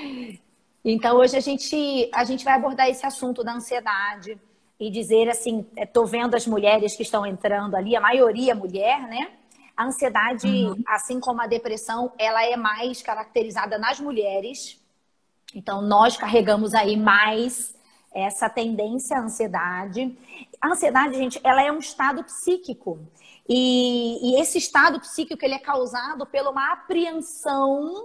Então, hoje a gente vai abordar esse assunto da ansiedade e dizer assim, estou vendo as mulheres que estão entrando ali, a maioria mulher, né? A ansiedade, Uhum. assim como a depressão, ela é mais caracterizada nas mulheres. Então, nós carregamos aí mais essa tendência à ansiedade. A ansiedade, gente, ela é um estado psíquico. E esse estado psíquico, ele é causado por uma apreensão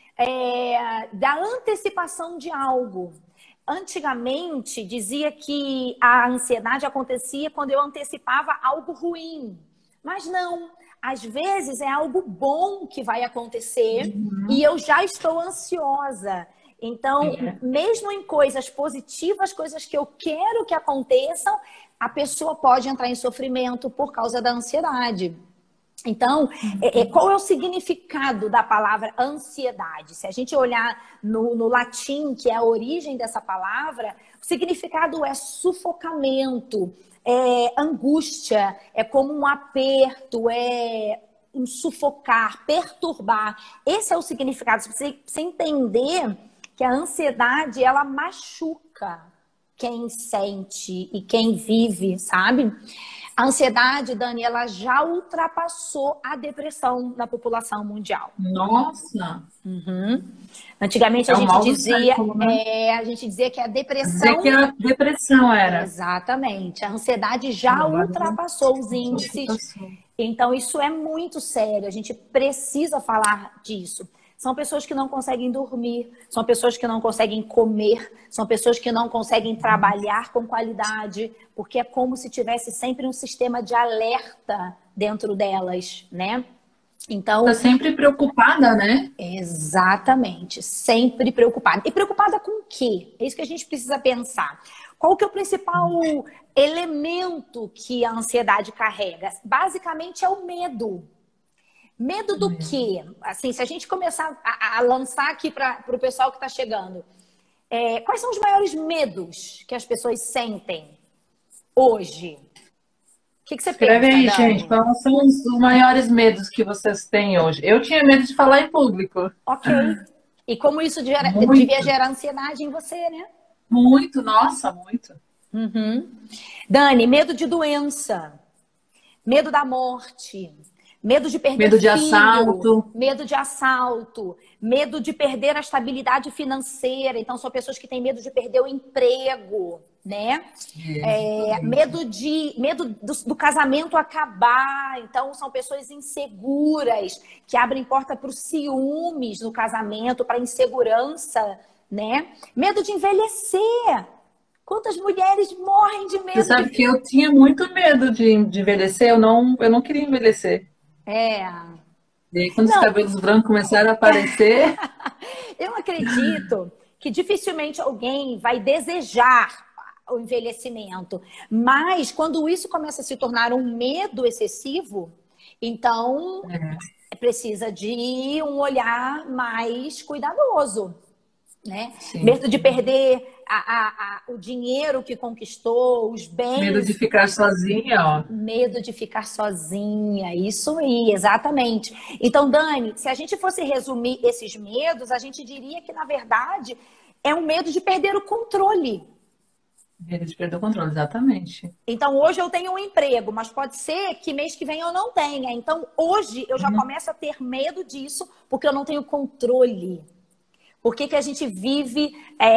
da antecipação de algo. Antigamente, dizia que a ansiedade acontecia quando eu antecipava algo ruim. Mas não. Às vezes é algo bom que vai acontecer e Uhum. eu já estou ansiosa. Então, É. mesmo em coisas positivas, coisas que eu quero que aconteçam, a pessoa pode entrar em sofrimento por causa da ansiedade. Então, qual é o significado da palavra ansiedade? Se a gente olhar no latim, que é a origem dessa palavra, o significado é sufocamento, é angústia, é como um aperto, é um sufocar, perturbar. Esse é o significado. Você entender que a ansiedade, ela machuca quem sente e quem vive, sabe? A ansiedade, Dani, ela já ultrapassou a depressão na população mundial. Nossa, Uhum. Antigamente é o mal do século, né? a gente dizia que a Dizer que depressão, a depressão era. exatamente, a ansiedade já Agora ultrapassou os índices. ultrapassou. Então, isso é muito sério. A gente precisa falar disso. São pessoas que não conseguem dormir, são pessoas que não conseguem comer, são pessoas que não conseguem trabalhar com qualidade, porque é como se tivesse sempre um sistema de alerta dentro delas, né? Tá Então, sempre preocupada, né? exatamente, sempre preocupada. E preocupada com o quê? É isso que a gente precisa pensar. Qual que é o principal elemento que a ansiedade carrega? Basicamente é o medo. Medo do quê? Assim, se a gente começar a lançar aqui para o pessoal que está chegando, quais são os maiores medos que as pessoas sentem hoje? O que você Escreve pensa, aí, gente, Dani? quais são os maiores medos que vocês têm hoje? Eu tinha medo de falar em público. Ok. E como isso devia Muito, gerar ansiedade em você, né? muito, nossa, muito. Uhum. Dani, medo de doença, medo da morte, medo de perder Medo de filho, assalto. medo de perder a estabilidade financeira. Então, são pessoas que têm medo de perder o emprego, né? Exatamente. Medo do casamento acabar. Então, são pessoas inseguras, que abrem porta para os ciúmes no casamento, para a insegurança, né? Medo de envelhecer. Quantas mulheres morrem de Você medo sabe de... que eu tinha muito medo de envelhecer, eu não queria envelhecer. É. E aí, quando os Não, cabelos brancos começaram a aparecer, eu acredito que dificilmente alguém vai desejar o envelhecimento, mas quando isso começa a se tornar um medo excessivo, então precisa de um olhar mais cuidadoso, né? sim, Medo de perder o dinheiro que conquistou, os medo de bens. ficar sozinha, ó. Medo de ficar sozinha, isso aí, exatamente. Então, Dani, se a gente fosse resumir esses medos, a gente diria que, na verdade, é um medo de perder o controle. Medo de perder o controle, exatamente. Então, hoje eu tenho um emprego, mas pode ser que mês que vem eu não tenha. Então, hoje eu já começo a ter medo disso, porque eu não tenho controle. Por que que a gente vive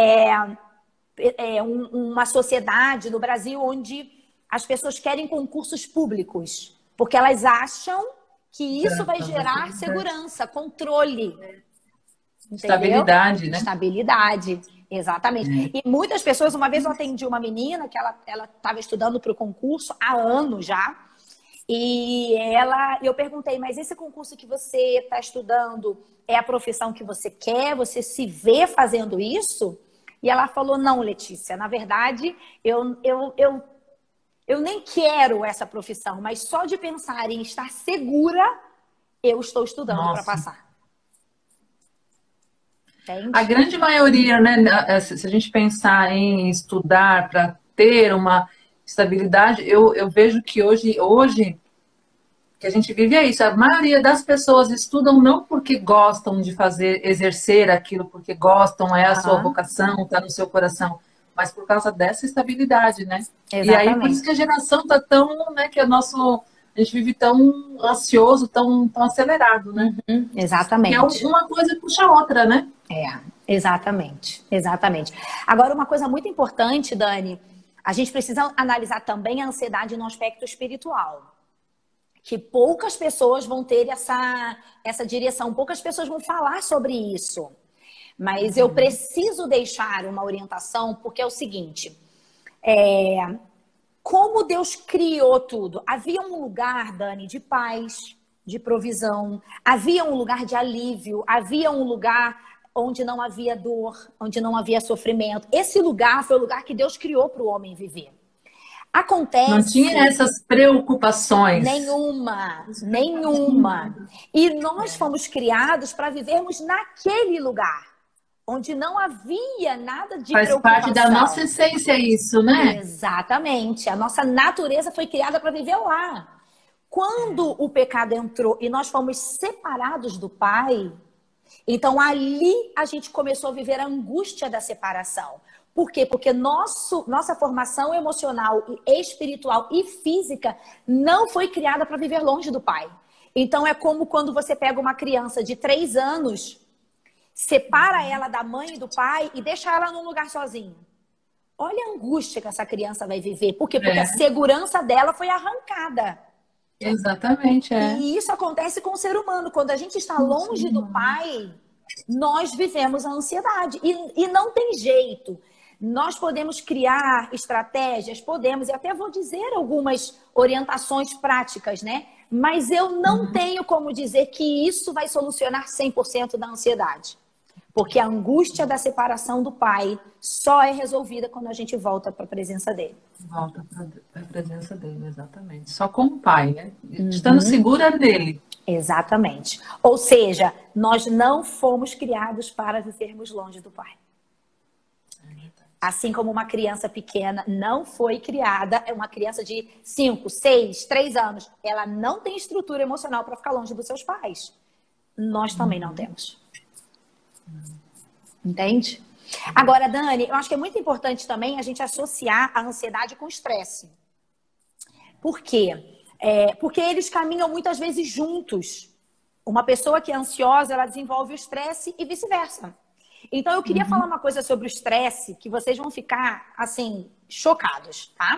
uma sociedade no Brasil onde as pessoas querem concursos públicos, porque elas acham que isso vai Vai gerar ser segurança, controle, entendeu? estabilidade, né? Estabilidade, exatamente. E muitas pessoas, uma vez eu atendi uma menina que ela estava estudando para o concurso há anos já, e eu perguntei, mas esse concurso que você está estudando é a profissão que você quer? Você se vê fazendo isso? E ela falou, não, Letícia, na verdade, eu nem quero essa profissão, mas só de pensar em estar segura, eu estou estudando para Nossa. passar. A Entende? grande maioria, né, se a gente pensar em estudar para ter uma estabilidade, eu vejo que hoje que a gente vive é isso. A maioria das pessoas estudam não porque gostam de fazer, exercer aquilo, porque gostam, é a sua vocação, está no seu coração, mas por causa dessa estabilidade, né? Exatamente. E aí, por isso que a geração está tão, né, que a gente vive tão ansioso, tão acelerado, né? Exatamente. Que uma coisa puxa a outra, né? Exatamente. Agora, uma coisa muito importante, Dani, a gente precisa analisar também a ansiedade no aspecto espiritual. Que poucas pessoas vão ter essa direção, poucas pessoas vão falar sobre isso. Mas eu preciso deixar uma orientação, porque é o seguinte, como Deus criou tudo? Havia um lugar, Dani, de paz, de provisão, havia um lugar de alívio, havia um lugar onde não havia dor, onde não havia sofrimento. Esse lugar foi o lugar que Deus criou para o homem viver. Acontece... Não tinha essas preocupações. Nenhuma. E nós fomos criados para vivermos naquele lugar, onde não havia nada de preocupação. Faz parte da nossa essência isso, né? Exatamente. A nossa natureza foi criada para viver lá. Quando o pecado entrou e nós fomos separados do Pai, então ali a gente começou a viver a angústia da separação. Por quê? Porque nossa formação emocional, espiritual e física não foi criada para viver longe do Pai. Então é como quando você pega uma criança de 3 anos, separa ela da mãe e do pai e deixa ela num lugar sozinha. Olha a angústia que essa criança vai viver. Por quê? Porque a segurança dela foi arrancada. Exatamente, E isso acontece com o ser humano. Quando a gente está longe do Pai, nós vivemos a ansiedade. E não tem jeito. Nós podemos criar estratégias, podemos, e até vou dizer algumas orientações práticas, né? Mas eu não tenho como dizer que isso vai solucionar 100% da ansiedade. Porque a angústia da separação do Pai só é resolvida quando a gente volta para a presença dele. Volta para a presença dele, exatamente. Só com o Pai, né? Estando segura nele. Exatamente. Ou seja, nós não fomos criados para vivermos longe do Pai. Assim como uma criança pequena não foi criada, é uma criança de 5, 6, 3 anos, ela não tem estrutura emocional para ficar longe dos seus pais. Nós também não temos. Entende? Agora, Dani, eu acho que é muito importante também a gente associar a ansiedade com o estresse. Por quê? Porque eles caminham muitas vezes juntos. Uma pessoa que é ansiosa, ela desenvolve o estresse e vice-versa. Então, eu queria falar uma coisa sobre o estresse, que vocês vão ficar, assim, chocados, tá?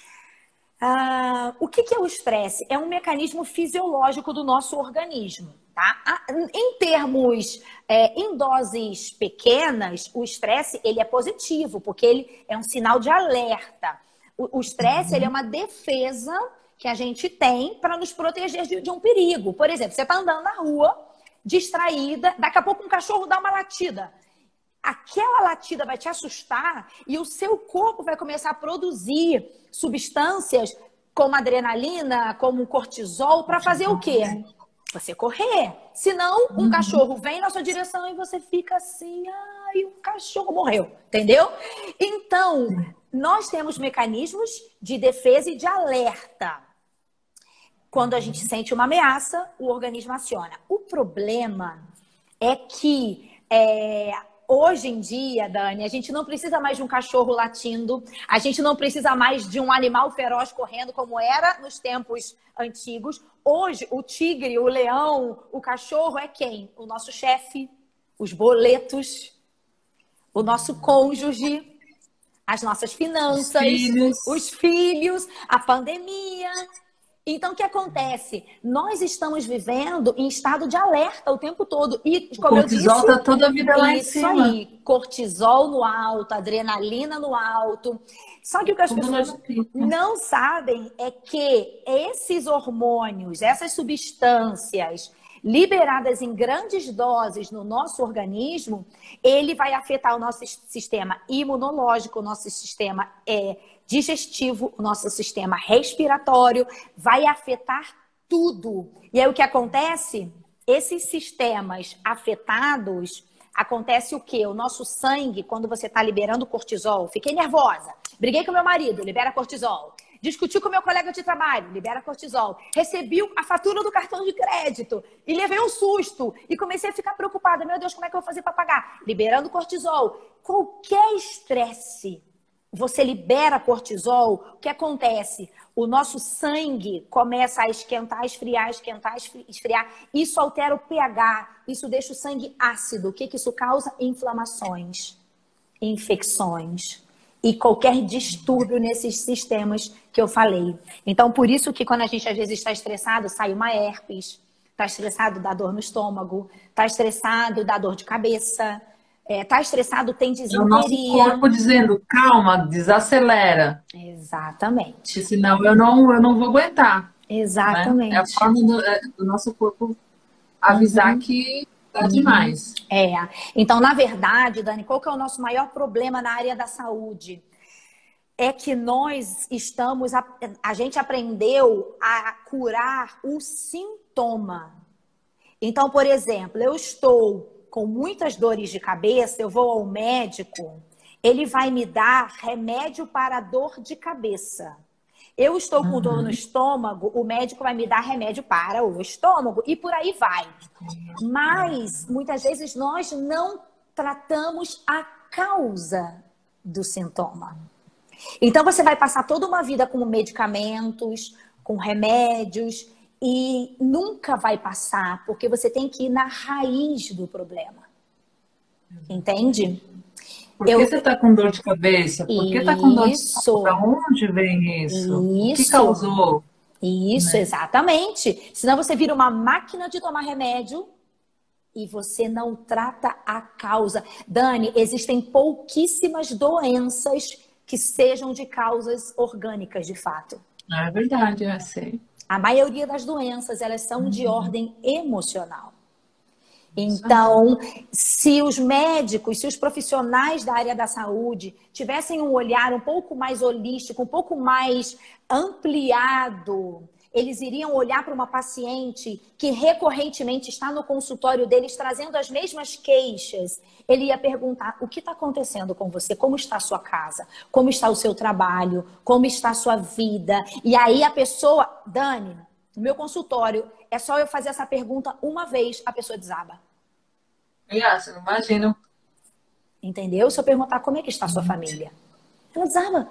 O que é o estresse? É um mecanismo fisiológico do nosso organismo, tá? Em termos, em doses pequenas, o estresse, ele é positivo, porque ele é um sinal de alerta. O estresse, ele é uma defesa que a gente tem para nos proteger de um perigo. Por exemplo, você está andando na rua, distraída, daqui a pouco um cachorro dá uma latida. Aquela latida vai te assustar e o seu corpo vai começar a produzir substâncias como adrenalina, como cortisol, para fazer o quê? Você correr. Senão, um cachorro vem na sua direção e você fica assim, ai, o cachorro morreu. Entendeu? Então, nós temos mecanismos de defesa e de alerta. Quando a gente sente uma ameaça, o organismo aciona. O problema é que... hoje em dia, Dani, a gente não precisa mais de um cachorro latindo, a gente não precisa mais de um animal feroz correndo como era nos tempos antigos. Hoje, o tigre, o leão, o cachorro é quem? O nosso chefe, os boletos, o nosso cônjuge, as nossas finanças, os filhos, a pandemia. Então, o que acontece? Nós estamos vivendo em estado de alerta o tempo todo. E, como eu disse, cortisol está toda a vida lá em cima. Isso aí, cortisol no alto, adrenalina no alto. Só que o que as pessoas não sabem é que esses hormônios, essas substâncias liberadas em grandes doses no nosso organismo, ele vai afetar o nosso sistema imunológico, o nosso sistema digestivo, o nosso sistema respiratório, vai afetar tudo. E aí o que acontece? Esses sistemas afetados, acontece o quê? O nosso sangue, quando você está liberando cortisol, fiquei nervosa, briguei com meu marido, libera cortisol. Discutiu com meu colega de trabalho, libera cortisol. Recebi a fatura do cartão de crédito e levei um susto e comecei a ficar preocupada. Meu Deus, como é que eu vou fazer para pagar? Liberando cortisol. Qualquer estresse, você libera cortisol, o que acontece? O nosso sangue começa a esquentar, esfriar, esquentar, esfriar. Isso altera o pH, isso deixa o sangue ácido. O que isso causa? Inflamações, infecções e qualquer distúrbio nesses sistemas que eu falei. Então, por isso que quando a gente às vezes está estressado, sai uma herpes, está estressado, dá dor no estômago, está estressado, dá dor de cabeça, está estressado, tem disenteria. É o nosso corpo dizendo, calma, desacelera. Exatamente. Porque senão eu não vou aguentar. Exatamente. Né? É a forma do nosso corpo avisar que tá demais. Então, na verdade, Dani, qual que é o nosso maior problema na área da saúde? É que nós estamos... A gente aprendeu a curar o sintoma. Então, por exemplo, eu estou com muitas dores de cabeça, eu vou ao médico, ele vai me dar remédio para dor de cabeça. Eu estou com dor no estômago, o médico vai me dar remédio para o estômago e por aí vai. Mas, muitas vezes, nós não tratamos a causa do sintoma. Então, você vai passar toda uma vida com medicamentos, com remédios e nunca vai passar, porque você tem que ir na raiz do problema. Entende? Por que você está com dor de cabeça? Por que está com dor de cabeça? Da onde vem isso? O que causou? Isso, né? Exatamente. Senão você vira uma máquina de tomar remédio e você não trata a causa. Dani, existem pouquíssimas doenças que sejam de causas orgânicas, de fato. É verdade, eu sei. A maioria das doenças, elas são de ordem emocional. Então, se os médicos, se os profissionais da área da saúde tivessem um olhar um pouco mais holístico, um pouco mais ampliado, eles iriam olhar para uma paciente que recorrentemente está no consultório deles trazendo as mesmas queixas. Ele ia perguntar: o que está acontecendo com você? Como está a sua casa? Como está o seu trabalho? Como está a sua vida? E aí a pessoa, Dani, no meu consultório, é só eu fazer essa pergunta uma vez, a pessoa desaba. Você não imagina. Entendeu? Se eu perguntar como é que está a sua família, ela desaba.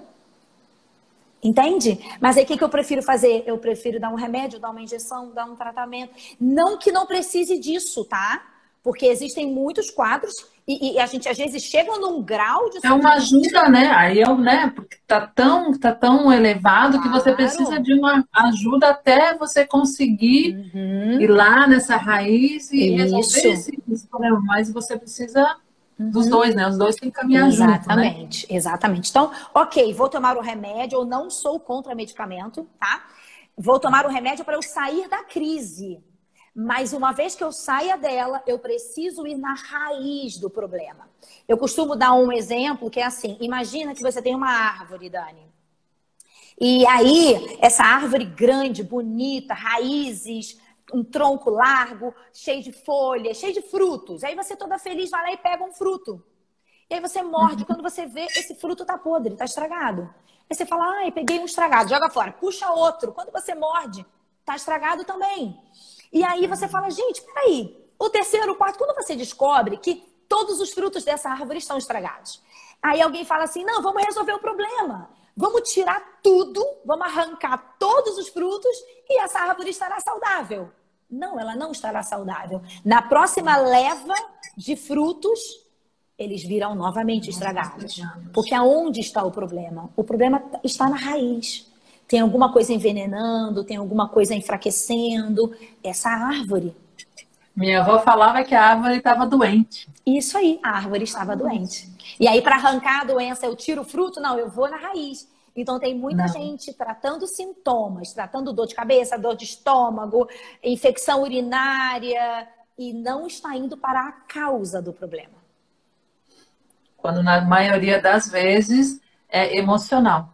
Entende? Mas aí o que eu prefiro fazer? Eu prefiro dar um remédio, dar uma injeção, dar um tratamento. Não que não precise disso, tá? Porque existem muitos quadros e a gente às vezes chega num grau de... É uma ajuda, né? Aí né? Porque tá tão elevado, claro, que você precisa de uma ajuda até você conseguir ir lá nessa raiz e resolver esse problema. Mas você precisa dos dois, né? Os dois têm que caminhar junto, né? Exatamente. Então, ok, vou tomar o remédio, eu não sou contra medicamento, tá? Vou tomar o remédio para eu sair da crise. Mas uma vez que eu saia dela, eu preciso ir na raiz do problema. Eu costumo dar um exemplo que é assim: imagina que você tem uma árvore, Dani. E aí, essa árvore grande, bonita, raízes, um tronco largo, cheio de folhas, cheio de frutos. Aí você toda feliz vai lá e pega um fruto. E aí você morde, quando você vê, esse fruto tá podre, tá estragado. Aí você fala: ai, peguei um estragado, joga fora. Puxa outro. Quando você morde, tá estragado também. E aí você fala: gente, peraí, o terceiro, o quarto, quando você descobre que todos os frutos dessa árvore estão estragados. Aí alguém fala assim: não, vamos resolver o problema. Vamos tirar tudo, vamos arrancar todos os frutos e essa árvore estará saudável. Não, ela não estará saudável. Na próxima leva de frutos, eles virão novamente estragados. Porque aonde está o problema? O problema está na raiz. Tem alguma coisa envenenando, tem alguma coisa enfraquecendo essa árvore. Minha avó falava que a árvore estava doente. Isso aí, a árvore estava doente. E aí, para arrancar a doença, eu tiro o fruto? Não, eu vou na raiz. Então, tem muita gente tratando sintomas, tratando dor de cabeça, dor de estômago, infecção urinária, e não está indo para a causa do problema. Quando, na maioria das vezes, é emocional.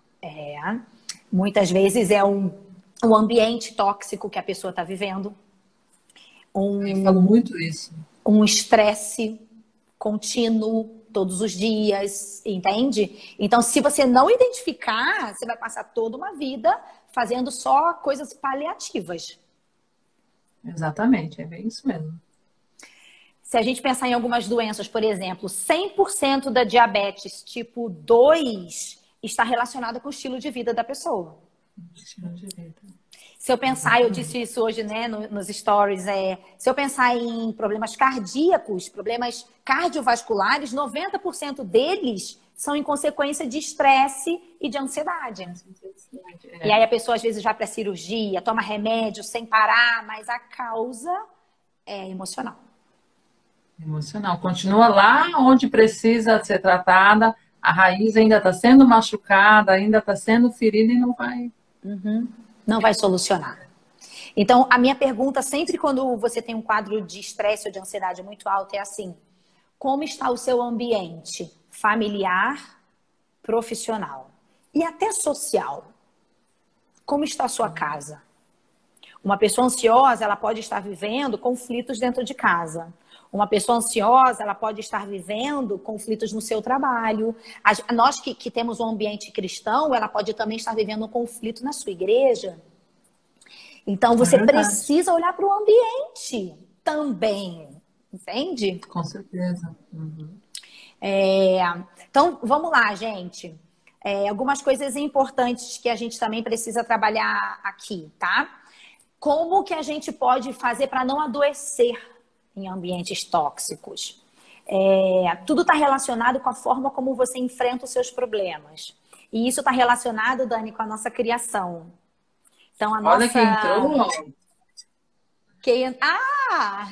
Muitas vezes é um ambiente tóxico que a pessoa está vivendo. Eu falo muito isso. Um estresse contínuo. todos os dias, entende? Então, se você não identificar, você vai passar toda uma vida fazendo só coisas paliativas. Exatamente, é bem isso mesmo. Se a gente pensar em algumas doenças, por exemplo, 100% da diabetes tipo 2 está relacionada com o estilo de vida da pessoa. Estilo de vida. Se eu pensar, eu disse isso hoje, né, nos stories, se eu pensar em problemas cardíacos, problemas cardiovasculares, 90% deles são em consequência de estresse e de ansiedade. E aí a pessoa às vezes vai para cirurgia, toma remédio sem parar, mas a causa é emocional. Emocional. Continua lá onde precisa ser tratada, a raiz ainda está sendo machucada, ainda está sendo ferida e não vai... Não vai solucionar. Então, a minha pergunta sempre quando você tem um quadro de estresse ou de ansiedade muito alto é assim: como está o seu ambiente familiar, profissional e até social? Como está a sua casa? Uma pessoa ansiosa, ela pode estar vivendo conflitos dentro de casa. Uma pessoa ansiosa, ela pode estar vivendo conflitos no seu trabalho. Nós que temos um ambiente cristão, ela pode também estar vivendo um conflito na sua igreja. Então, você precisa olhar para o ambiente também. Entende? Com certeza. Então, vamos lá, gente. Algumas coisas importantes que a gente também precisa trabalhar aqui, tá? Como que a gente pode fazer para não adoecer em ambientes tóxicos? Tudo está relacionado com a forma como você enfrenta os seus problemas. E isso está relacionado, Dani, com a nossa criação. Então, Olha quem entrou. Ah!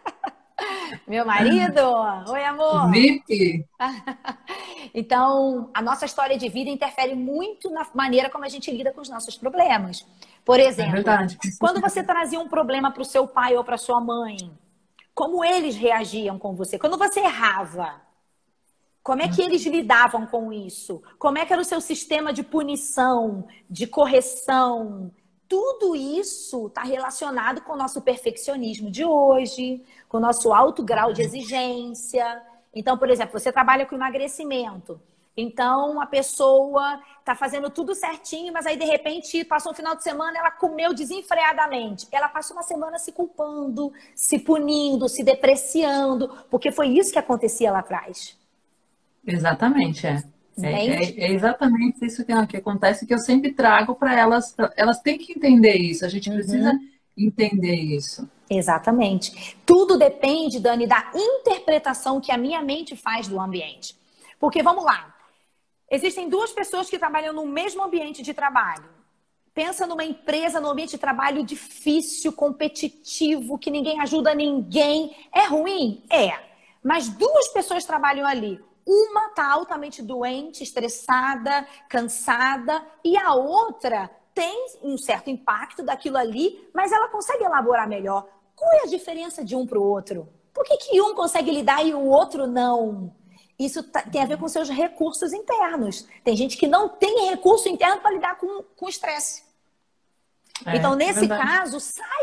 Meu marido! Oi, amor! VIP! Então, a nossa história de vida interfere muito na maneira como a gente lida com os nossos problemas. Por exemplo, quando você trazia um problema para o seu pai ou para sua mãe, como eles reagiam com você? Quando você errava, como é que eles lidavam com isso? Como é que era o seu sistema de punição, de correção? Tudo isso está relacionado com o nosso perfeccionismo de hoje, com o nosso alto grau de exigência. Então, por exemplo, você trabalha com emagrecimento. Então, a pessoa está fazendo tudo certinho, mas aí, de repente, passou um final de semana, ela comeu desenfreadamente. Ela passou uma semana se culpando, se punindo, se depreciando, porque foi isso que acontecia lá atrás. Exatamente, É exatamente isso que acontece, que eu sempre trago para elas. Elas têm que entender isso, a gente precisa entender isso. Exatamente. Tudo depende, Dani, da interpretação que a minha mente faz do ambiente. Porque, vamos lá, existem duas pessoas que trabalham no mesmo ambiente de trabalho. Pensa numa empresa, num ambiente de trabalho difícil, competitivo, que ninguém ajuda ninguém. É ruim? É. Mas duas pessoas trabalham ali. Uma está altamente doente, estressada, cansada, e a outra tem um certo impacto daquilo ali, mas ela consegue elaborar melhor. Qual é a diferença de um para o outro? Por que um consegue lidar e o outro não? Isso tem a ver com seus recursos internos. Tem gente que não tem recurso interno para lidar com o estresse. Então, nesse caso,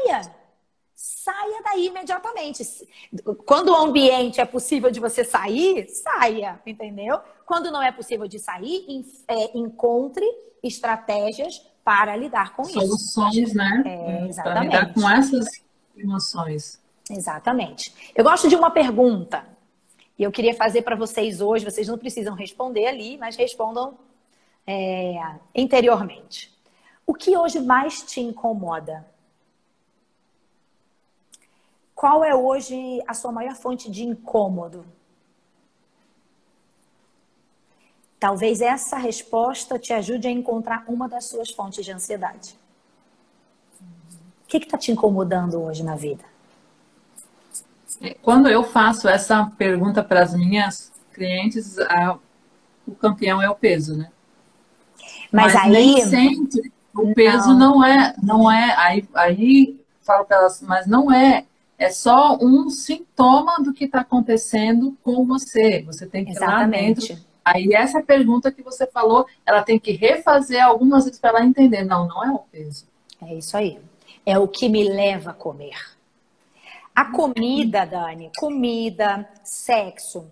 saia daí imediatamente. Quando o ambiente é possível de você sair, saia, entendeu? Quando não é possível de sair, encontre estratégias para lidar com isso. Soluções, né? Exatamente. Para lidar com essas emoções. Exatamente. Eu gosto de uma pergunta e eu queria fazer para vocês hoje. Vocês não precisam responder ali, mas respondam interiormente. O que hoje mais te incomoda? Qual é hoje a sua maior fonte de incômodo? Talvez essa resposta te ajude a encontrar uma das suas fontes de ansiedade. O que está te incomodando hoje na vida? Quando eu faço essa pergunta para as minhas clientes, o campeão é o peso, né? Mas aí nem sempre o peso não é. Aí falo para elas, mas não é. É só um sintoma do que está acontecendo com você. Você tem que ir lá dentro. Aí essa pergunta que você falou, ela tem que refazer algumas vezes para ela entender. Não é o peso. É isso aí. É o que me leva a comer. A comida, Dani, comida, sexo,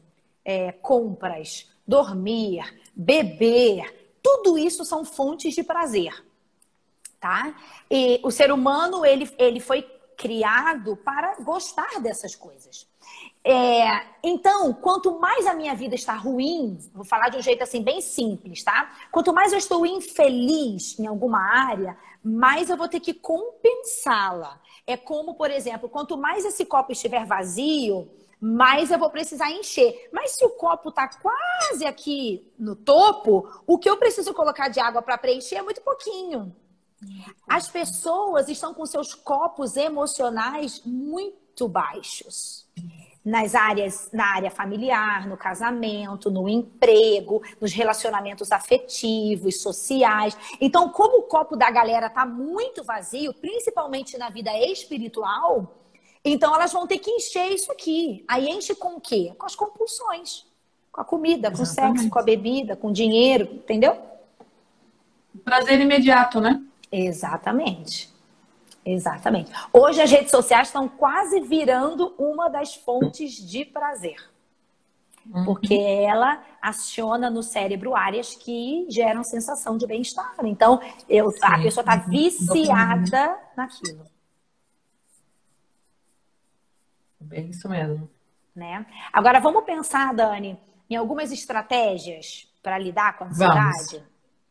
compras, dormir, beber, tudo isso são fontes de prazer, tá? E o ser humano, ele foi criado para gostar dessas coisas. Então, quanto mais a minha vida está ruim, vou falar de um jeito assim bem simples, tá? Quanto mais eu estou infeliz em alguma área, mais eu vou ter que compensá-la. É como, por exemplo, quanto mais esse copo estiver vazio, mais eu vou precisar encher. Mas se o copo está quase aqui no topo, o que eu preciso colocar de água para preencher é muito pouquinho. As pessoas estão com seus copos emocionais muito baixos. Na área familiar, no casamento, no emprego, nos relacionamentos afetivos, sociais. Então, como o copo da galera está muito vazio, principalmente na vida espiritual, então elas vão ter que encher isso aqui. Aí enche com o quê? Com as compulsões. Com a comida, com o sexo, com a bebida, com o dinheiro, entendeu? Prazer imediato, né? Exatamente. Exatamente. Hoje as redes sociais estão quase virando uma das fontes de prazer. Porque ela aciona no cérebro áreas que geram sensação de bem-estar. Então, a pessoa está viciada naquilo. É isso mesmo. Né? Agora, vamos pensar, Dani, em algumas estratégias para lidar com a ansiedade?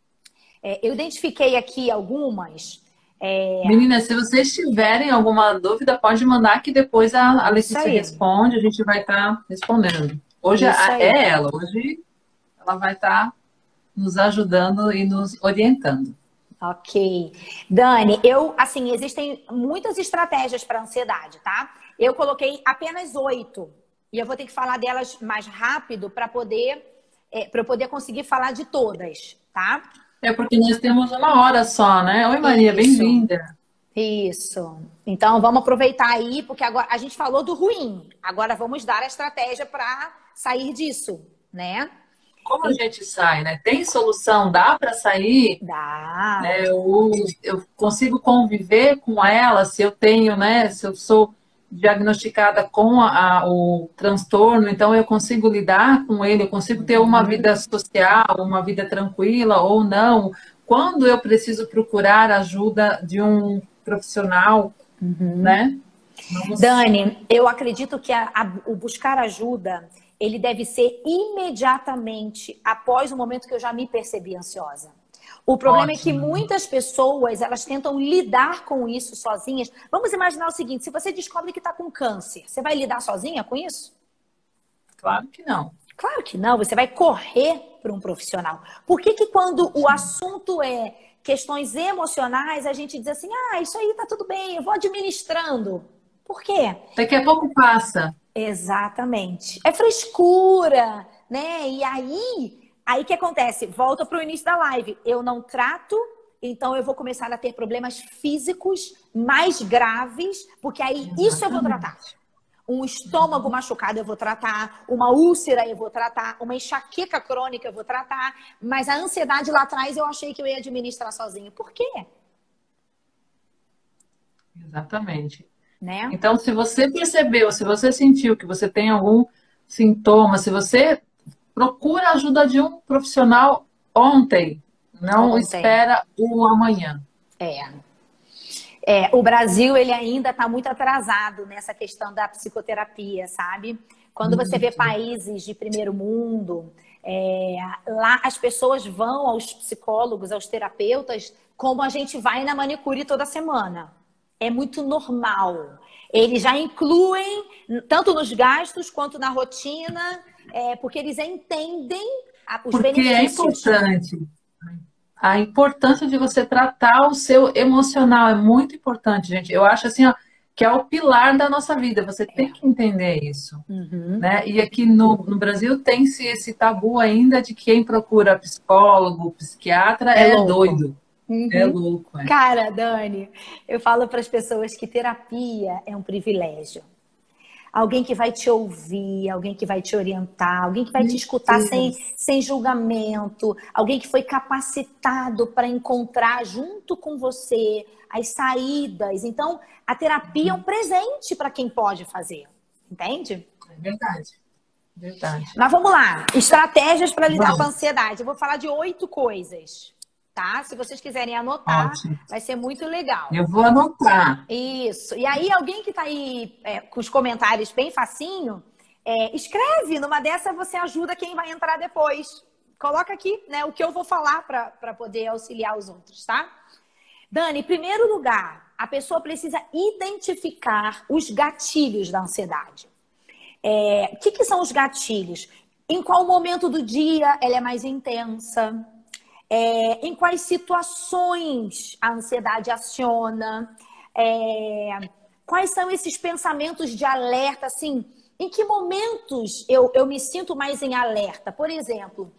Eu identifiquei aqui algumas... Meninas, se vocês tiverem alguma dúvida, pode mandar que depois a Letícia responde, a gente vai estar respondendo. Hoje hoje ela vai estar nos ajudando e nos orientando. Ok. Dani, existem muitas estratégias para ansiedade, tá? Eu coloquei apenas 8 e eu vou ter que falar delas mais rápido para eu poder conseguir falar de todas, tá? É porque nós temos 1 hora só, né? Oi, Maria, bem-vinda. Isso. Então, vamos aproveitar aí, porque agora a gente falou do ruim. Agora vamos dar a estratégia para sair disso, né? Como a gente sai, né? Tem solução? Dá para sair? Dá. Eu consigo conviver com ela se eu tenho, né? Se eu sou diagnosticada com o transtorno, então eu consigo lidar com ele, eu consigo ter uma vida social, uma vida tranquila ou não. Quando eu preciso procurar ajuda de um profissional, né? Dani, eu acredito que o buscar ajuda, ele deve ser imediatamente após o momento que eu já me percebi ansiosa. O problema é que muitas pessoas, elas tentam lidar com isso sozinhas. Vamos imaginar o seguinte, se você descobre que está com câncer, você vai lidar sozinha com isso? Claro que não. Claro que não, você vai correr para um profissional. Por que quando o assunto é questões emocionais, a gente diz assim, isso aí tá tudo bem, eu vou administrando. Por quê? Daqui a pouco passa. Exatamente. É frescura, né? E aí o que acontece? Volta para o início da live. Eu não trato, então eu vou começar a ter problemas físicos mais graves, porque aí isso eu vou tratar. Um estômago machucado eu vou tratar, uma úlcera eu vou tratar, uma enxaqueca crônica eu vou tratar, mas a ansiedade lá atrás eu achei que eu ia administrar sozinho. Por quê? Exatamente. Né? Então, se você percebeu, se você sentiu que você tem algum sintoma, se você procura a ajuda de um profissional ontem, não espera o amanhã. O Brasil, ele ainda está muito atrasado nessa questão da psicoterapia, sabe? Quando você vê países de primeiro mundo, lá as pessoas vão aos psicólogos, aos terapeutas, como a gente vai na manicure toda semana. É muito normal. Eles já incluem, tanto nos gastos quanto na rotina, porque eles entendem os benefícios. Porque é importante. A importância de você tratar o seu emocional é muito importante, gente. Eu acho assim, ó, que é o pilar da nossa vida. Você tem que entender isso. Né? E aqui no Brasil tem-se esse tabu ainda de que quem procura psicólogo, psiquiatra é doido. É louco. Cara, Dani, eu falo para as pessoas que terapia é um privilégio. Alguém que vai te ouvir, alguém que vai te orientar, alguém que vai te escutar sem julgamento, alguém que foi capacitado para encontrar junto com você as saídas. Então, a terapia é um presente para quem pode fazer, entende? É verdade. Verdade. Mas vamos lá. Estratégias para lidar com a ansiedade. Eu vou falar de 8 coisas, tá? Se vocês quiserem anotar, Ótimo. vai ser muito legal. Eu vou anotar. Isso. E aí, alguém que tá aí com os comentários bem facinho, escreve. Numa dessa, você ajuda quem vai entrar depois. Coloca aqui, né, o que eu vou falar para poder auxiliar os outros, tá? Dani, em primeiro lugar, a pessoa precisa identificar os gatilhos da ansiedade. O que são os gatilhos? Em qual momento do dia ela é mais intensa? Em quais situações a ansiedade aciona? Quais são esses pensamentos de alerta? Assim, em que momentos eu me sinto mais em alerta? Por exemplo,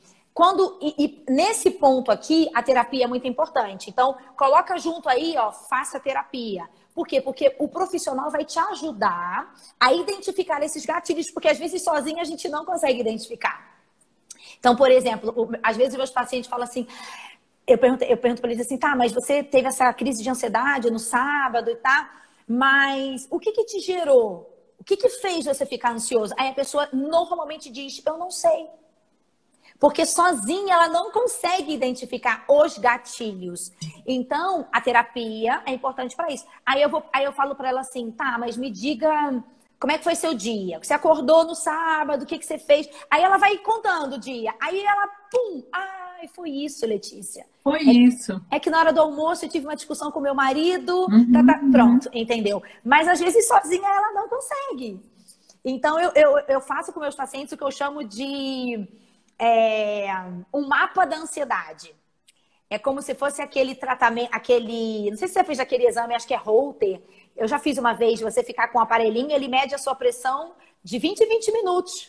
nesse ponto aqui, a terapia é muito importante. Então, coloca junto aí, ó, faça terapia. Por quê? Porque o profissional vai te ajudar a identificar esses gatilhos, porque às vezes sozinha a gente não consegue identificar. Então, por exemplo, às vezes meus pacientes falam assim, eu pergunto para eles assim, tá, mas você teve essa crise de ansiedade no sábado e tá, mas o que te gerou? O que fez você ficar ansioso? Aí a pessoa normalmente diz, eu não sei. Porque sozinha ela não consegue identificar os gatilhos. Então, a terapia é importante para isso. Aí eu falo para ela assim, tá, mas me diga como é que foi seu dia? Você acordou no sábado, o que você fez? Aí ela vai contando o dia. Aí ela, pum, ai, foi isso, Letícia. Foi isso. É que na hora do almoço eu tive uma discussão com meu marido, pronto, entendeu? Mas às vezes sozinha ela não consegue. Então, eu faço com meus pacientes o que eu chamo de... um mapa da ansiedade. É como se fosse aquele tratamento, não sei se você fez aquele exame, acho que é Holter. Eu já fiz uma vez, você ficar com um aparelhinho, ele mede a sua pressão de 20 em 20 minutos.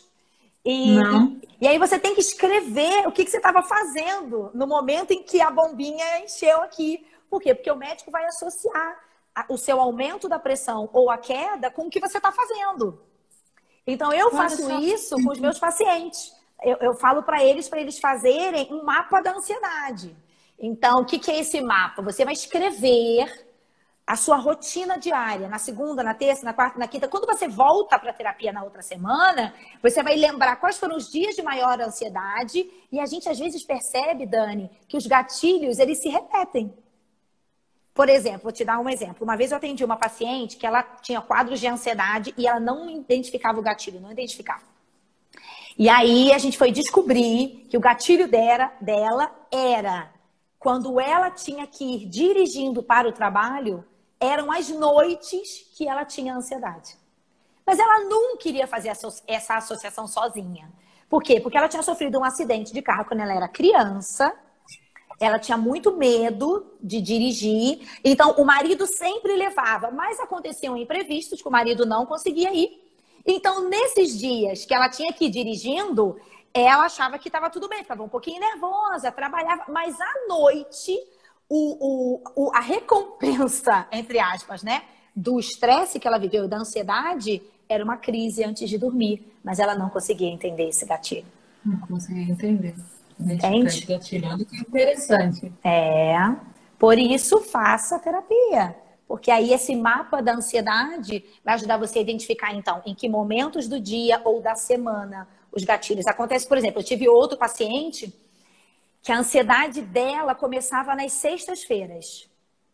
E aí você tem que escrever o que você estava fazendo no momento em que a bombinha encheu aqui. Por quê? Porque o médico vai associar o seu aumento da pressão ou a queda com o que você está fazendo. Então, eu faço isso com os meus pacientes. Eu falo para eles fazerem um mapa da ansiedade. Então, o que é esse mapa? Você vai escrever a sua rotina diária, na segunda, na terça, na quarta, na quinta. Quando você volta para a terapia na outra semana, você vai lembrar quais foram os dias de maior ansiedade. E a gente, às vezes, percebe, Dani, que os gatilhos, eles se repetem. Por exemplo, vou te dar um exemplo. Uma vez eu atendi uma paciente que ela tinha quadros de ansiedade e ela não identificava o gatilho, não identificava. E aí a gente foi descobrir que o gatilho dela era quando ela tinha que ir dirigindo para o trabalho, eram as noites que ela tinha ansiedade. Mas ela não queria fazer essa associação sozinha. Por quê? Porque ela tinha sofrido um acidente de carro quando ela era criança. Ela tinha muito medo de dirigir. Então, o marido sempre levava. Mas aconteciam imprevistos que o marido não conseguia ir. Então, nesses dias que ela tinha que ir dirigindo, ela achava que estava tudo bem, ficava um pouquinho nervosa, trabalhava, mas à noite, a recompensa, entre aspas, né, do estresse que ela viveu e da ansiedade, era uma crise antes de dormir, mas ela não conseguia entender esse gatilho. Não conseguia entender. Entende? Gatilhando, que interessante. Por isso, faça terapia. Porque aí esse mapa da ansiedade vai ajudar você a identificar, então, em que momentos do dia ou da semana os gatilhos. Acontece, por exemplo, eu tive outro paciente que a ansiedade dela começava nas sextas-feiras.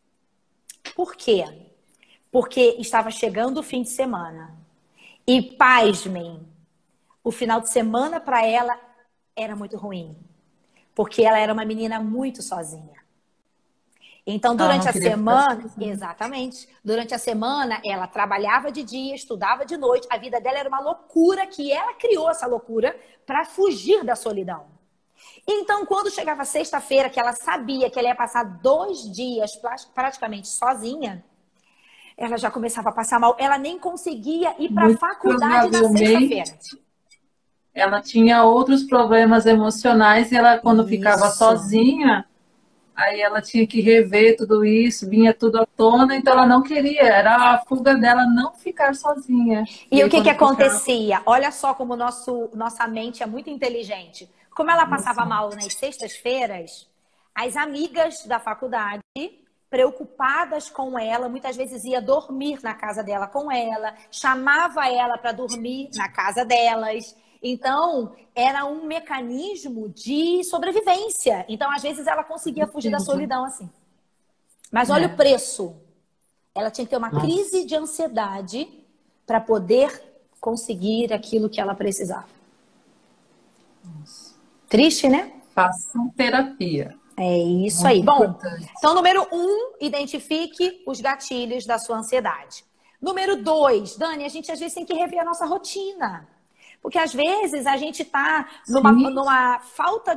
Por quê? Porque estava chegando o fim de semana. E, pasmem, o final de semana para ela era muito ruim. Porque ela era uma menina muito sozinha. Então, durante a semana, exatamente, durante a semana, ela trabalhava de dia, estudava de noite, a vida dela era uma loucura, que ela criou essa loucura para fugir da solidão. Então, quando chegava sexta-feira, que ela sabia que ela ia passar 2 dias praticamente sozinha, ela já começava a passar mal, ela nem conseguia ir para a faculdade na sexta-feira. Ela tinha outros problemas emocionais e ela, quando ficava sozinha... Aí ela tinha que rever tudo isso, vinha tudo à tona, então ela não queria, era a fuga dela não ficar sozinha. E o que acontecia? Olha só como nossa mente é muito inteligente. Como ela passava mal nas sextas-feiras, as amigas da faculdade, preocupadas com ela, muitas vezes ia dormir na casa dela com ela, chamava ela para dormir na casa delas. Então, era um mecanismo de sobrevivência. Então, às vezes, ela conseguia fugir da solidão assim. Mas olha o preço. Ela tinha que ter uma crise de ansiedade para poder conseguir aquilo que ela precisava. Nossa. Triste, né? Façam terapia. É isso Muito aí. Bom, importante. então, número 1, identifique os gatilhos da sua ansiedade. Número 2, Dani, a gente às vezes tem que rever a nossa rotina. Porque às vezes a gente está numa falta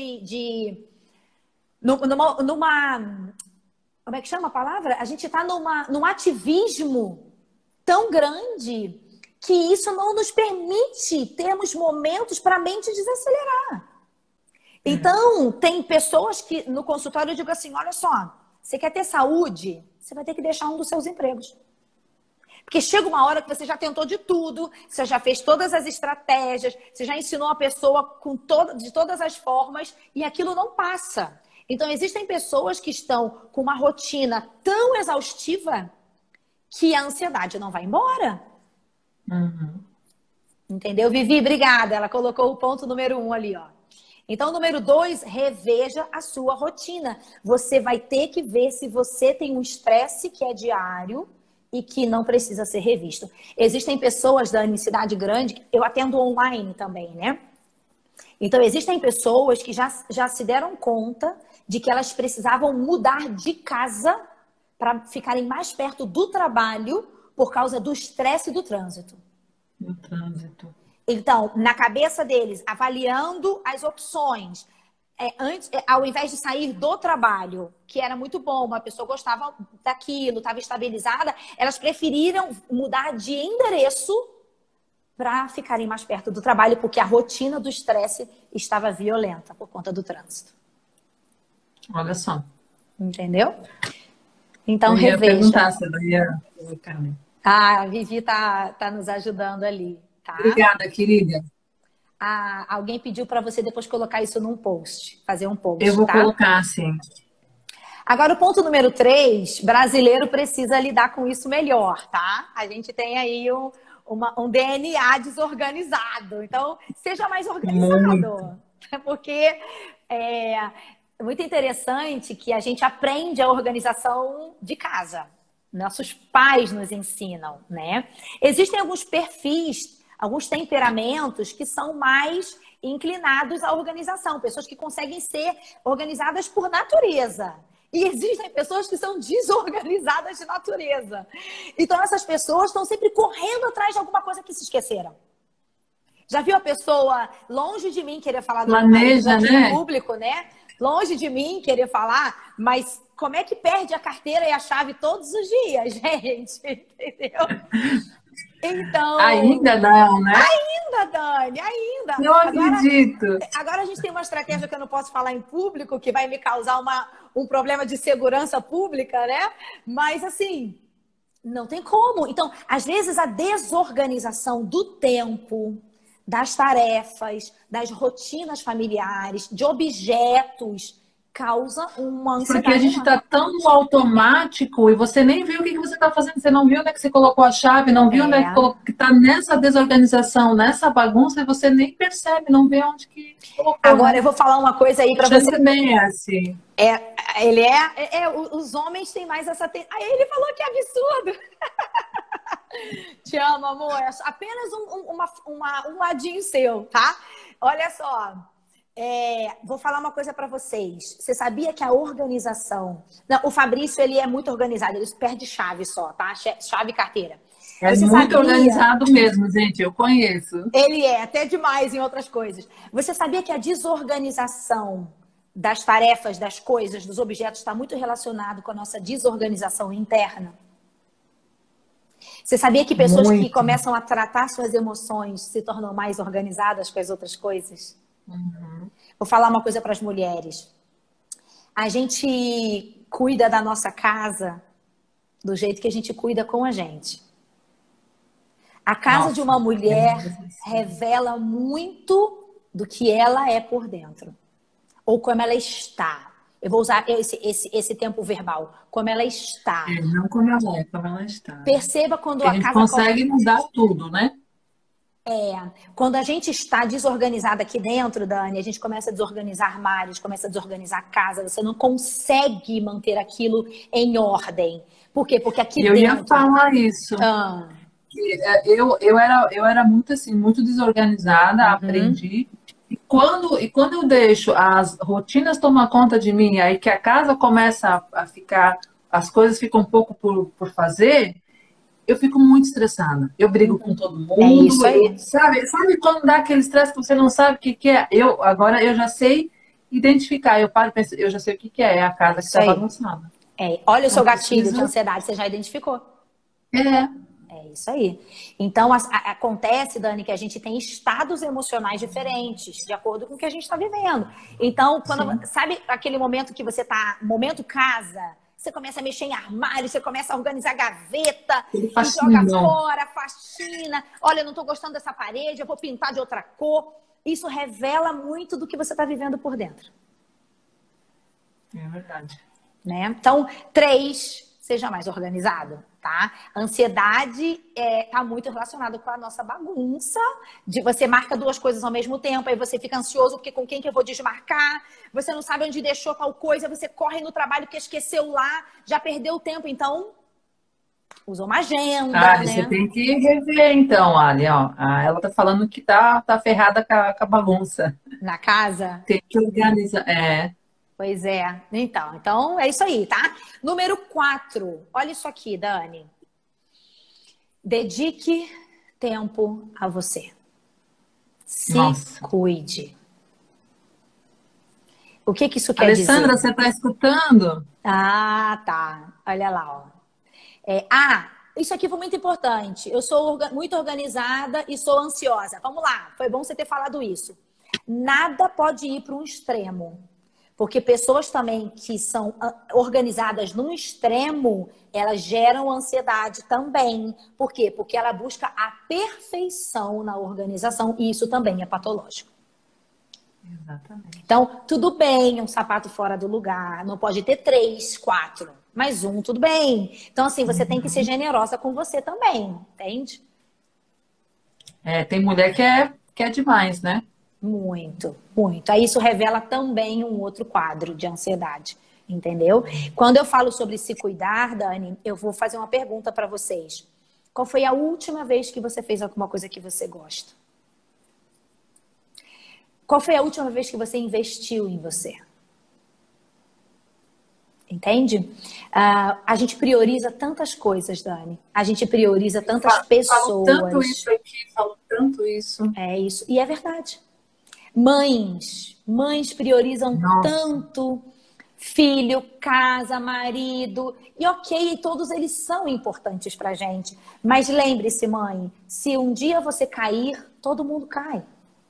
numa como é que chama a palavra? A gente está num ativismo tão grande que isso não nos permite termos momentos para a mente desacelerar. Então, tem pessoas que no consultório eu digo assim, olha só, você quer ter saúde? Você vai ter que deixar um dos seus empregos. Porque chega uma hora que você já tentou de tudo, você já fez todas as estratégias, você já ensinou a pessoa de todas as formas e aquilo não passa. Então, existem pessoas que estão com uma rotina tão exaustiva que a ansiedade não vai embora. Entendeu? Vivi, obrigada. Ela colocou o ponto número 1 ali, ó. Então, número 2, reveja a sua rotina. Você vai ter que ver se você tem um estresse que é diário e que não precisa ser revisto. Existem pessoas em cidade grande, eu atendo online também, né? Então, existem pessoas que já se deram conta de que elas precisavam mudar de casa para ficarem mais perto do trabalho por causa do estresse do trânsito. Do trânsito. Então, na cabeça deles, avaliando as opções, ao invés de sair do trabalho, que era muito bom, uma pessoa gostava daquilo, estava estabilizada, elas preferiram mudar de endereço para ficarem mais perto do trabalho, porque a rotina do estresse estava violenta por conta do trânsito. Olha só. Entendeu? Então, eu ia reveja. Perguntar se ela ia... A Vivi tá nos ajudando ali, tá? Obrigada, querida. Alguém pediu para você depois colocar isso num post, fazer um post, eu vou tá? colocar, sim. Agora, o ponto número 3, brasileiro precisa lidar com isso melhor, tá? A gente tem aí um DNA desorganizado. Então, seja mais organizado. Porque é muito interessante que a gente aprende a organização de casa. Nossos pais nos ensinam, né? Existem alguns perfis, alguns temperamentos que são mais inclinados à organização. Pessoas que conseguem ser organizadas por natureza. E existem pessoas que são desorganizadas de natureza. Então, essas pessoas estão sempre correndo atrás de alguma coisa que se esqueceram. Já viu a pessoa longe de mim querer falar do né? público, né? Longe de mim querer falar, mas como é que perde a carteira e a chave todos os dias, gente? Entendeu? Então... Ainda não, né? Ainda, Dani, ainda. Não acredito. Agora a gente tem uma estratégia que eu não posso falar em público, que vai me causar um problema de segurança pública, né? Mas, assim, não tem como. Então, às vezes, a desorganização do tempo, das tarefas, das rotinas familiares, de objetos, causa uma ansiedade. Porque a gente está tão no automático e você nem viu o que você está fazendo, você não viu onde é que você colocou a chave, não viu onde é que está nessa desorganização, nessa bagunça, e você nem percebe, não vê onde que colocou. Agora eu vou falar uma coisa aí para você. Também é assim. Os homens têm mais essa... Aí ele falou que é absurdo. Te amo, amor. É apenas um ladinho seu, tá? Olha só. Vou falar uma coisa para vocês. Você sabia que a organização... Não, o Fabrício, ele é muito organizado. Ele perde chave só, tá? Chave e carteira. Você muito organizado mesmo, gente. Eu conheço. Ele é, até demais em outras coisas. Você sabia que a desorganização das tarefas, das coisas, dos objetos está muito relacionado com a nossa desorganização interna? Você sabia que pessoas que começam a tratar suas emoções se tornam mais organizadas com as outras coisas? Vou falar uma coisa para as mulheres. A gente cuida da nossa casa do jeito que a gente cuida com a gente. A casa de uma mulher revela muito do que ela é por dentro. Ou como ela está. Eu vou usar esse tempo verbal. Como ela está. Não como ela é, como ela está. Perceba quando a gente consegue mudar tudo, né? Quando a gente está desorganizada aqui dentro, Dani, a gente começa a desorganizar armários, começa a desorganizar a casa, você não consegue manter aquilo em ordem. Por quê? Porque aqui Eu dentro... ia falar isso. Ah, Eu era muito assim, muito desorganizada, aprendi. E quando eu deixo as rotinas tomar conta de mim, aí que a casa começa a ficar, as coisas ficam um pouco por fazer, eu fico muito estressada. Eu brigo com todo é mundo. isso aí. Sabe quando dá aquele estresse que você não sabe o que que é? Agora eu já sei identificar. Eu paro e penso, eu já sei o que que é. É a casa que Isso está aí. bagunçada. Olha o seu Não gatilho de precisa. ansiedade, você já identificou. É, É isso aí. Então, acontece, Dani, que a gente tem estados emocionais diferentes, de acordo com o que a gente está vivendo. Então, sabe aquele momento que você está, momento casa, você começa a mexer em armário, você começa a organizar gaveta, e joga fora, faxina. Olha, eu não estou gostando dessa parede, eu vou pintar de outra cor. Isso revela muito do que você está vivendo por dentro. é verdade. Né? Então, 3, seja mais organizado, tá? Ansiedade tá muito relacionada com a nossa bagunça, de você marca 2 coisas ao mesmo tempo, aí você fica ansioso porque com quem que eu vou desmarcar, você não sabe onde deixou tal coisa, você corre no trabalho porque esqueceu lá, já perdeu o tempo, então usa uma agenda, né? Você tem que rever então, Ali, ó. Ela tá falando que tá ferrada com a bagunça. Na casa. Tem que organizar. Pois é. Então é isso aí, tá? Número 4. Olha isso aqui, Dani. Dedique tempo a você. Se cuide. O que isso quer dizer? Alessandra, você está escutando? Ah, tá. Olha lá, ó. Isso aqui foi muito importante. Eu sou muito organizada e sou ansiosa. Vamos lá. Foi bom você ter falado isso. Nada pode ir para um extremo. Porque pessoas também que são organizadas num extremo, elas geram ansiedade também. Por quê? Porque ela busca a perfeição na organização e isso também é patológico. Exatamente. Então, tudo bem, um sapato fora do lugar, não pode ter 3, 4, mas um, tudo bem. Então, assim, você tem que ser generosa com você também, entende? Tem mulher que é demais, né? Muito, muito. Aí isso revela também um outro quadro de ansiedade, entendeu? Quando eu falo sobre se cuidar, Dani, eu vou fazer uma pergunta para vocês. Qual foi a última vez que você fez alguma coisa que você gosta? Qual foi a última vez que você investiu em você? Entende? A gente prioriza tantas coisas, Dani. A gente prioriza tantas pessoas. Falo tanto isso aqui, falo tanto isso. É isso. E é verdade. Mães priorizam tanto filho, casa, marido. E ok, todos eles são importantes pra gente. Mas lembre-se, mãe, se um dia você cair, todo mundo cai.